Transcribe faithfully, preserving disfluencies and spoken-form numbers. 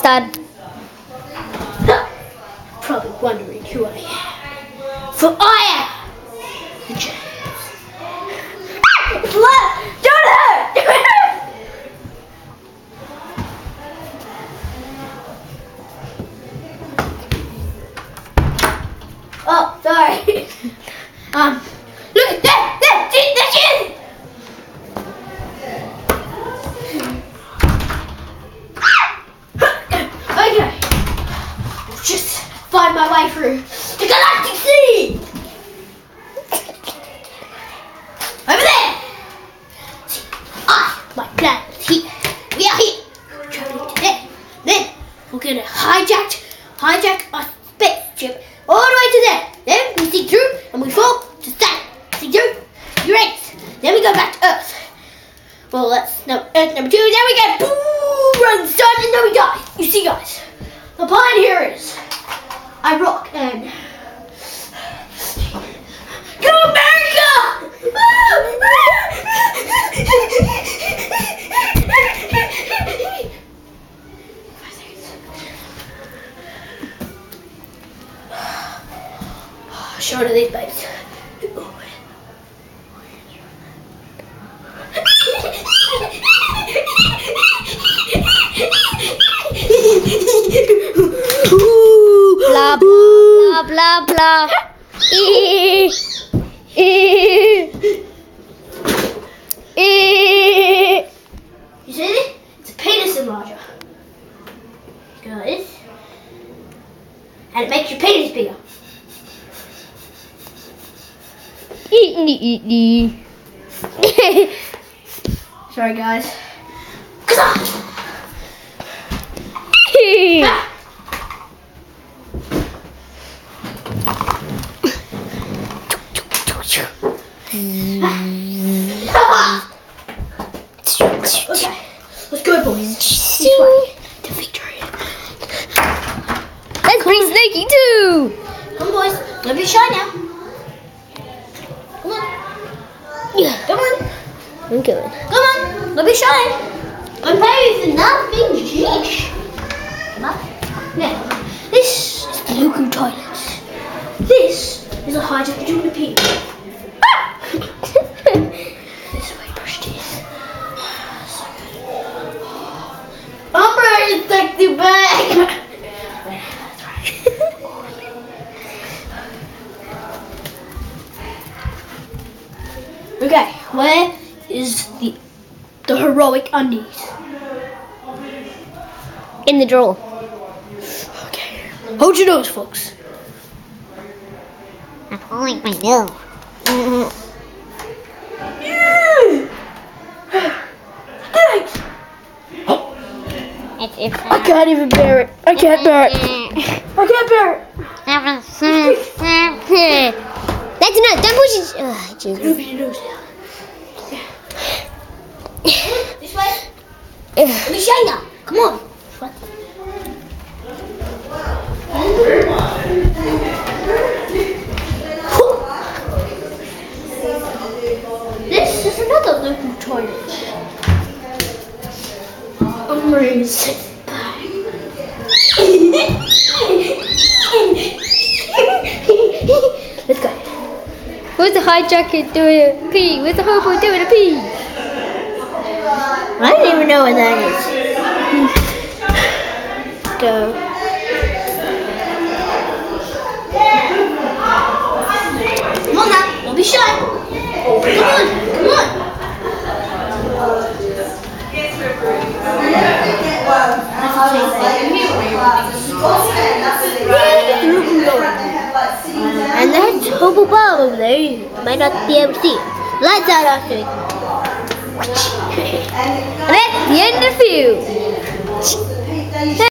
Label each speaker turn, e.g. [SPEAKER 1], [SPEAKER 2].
[SPEAKER 1] Dad.
[SPEAKER 2] Probably wondering who I am. For I am the James. What? Don't hurt! Oh, sorry. um, look at that! That! That shit! Okay. Just find my way through the Galactic Sea! Over there! Ah, my plan is here. We are here. Traveling to there. Then we're gonna hijack, hijack a spaceship all the way to there. Then we sink through and we fall to Saturn. Sink through, Uranus. Then we go back to Earth. Well, that's no, Earth number two. Then we get boom, run the sun, and then we die. You see, guys, the plan here is I rock and go America! Show to these babes.
[SPEAKER 1] Blah blah blah blah. Eee. Eee. Eee.
[SPEAKER 2] You see this? It's a penis enlarger. Go like this. And it makes your penis bigger.
[SPEAKER 1] Eat eat eat eat.
[SPEAKER 2] Sorry, guys. Ah! Okay, let's go, boys. This way to victory.
[SPEAKER 1] Let's bring Snakey too.
[SPEAKER 2] Come on, boys. Don't be shy now. Come on.
[SPEAKER 1] Yeah.
[SPEAKER 2] Come on.
[SPEAKER 1] I'm going.
[SPEAKER 2] Come on. Don't be shy. I'm playing with nothing. Sheesh. Come on. Now, this is the Luku toilet. This is a hijack between the people. This way, brush teeth. So good. I'm ready to take the bag. That's right. Okay, where is the the heroic undies?
[SPEAKER 1] In the drawer.
[SPEAKER 2] Okay. Hold your nose, folks.
[SPEAKER 1] I'm holding my nose. It's, it's,
[SPEAKER 2] I can't even bear it. I can't bear it. I can't bear it.
[SPEAKER 1] That's enough. Don't push it. Oh, Jesus.
[SPEAKER 2] Move your nose down. This way.
[SPEAKER 1] Ugh.
[SPEAKER 2] Let me shine now. Come on. This is another local toilet. I'm ready to sit back. Let's go.
[SPEAKER 1] Where's the hijacker doing a pee? Where's the hobo doing a pee?
[SPEAKER 2] I don't even know what that is. Go. Come on now, don't be shy. Come on, come on. And that's Hobo Bob over there. You might not be able to see it. Lights out after it.
[SPEAKER 1] And that's the end of the view.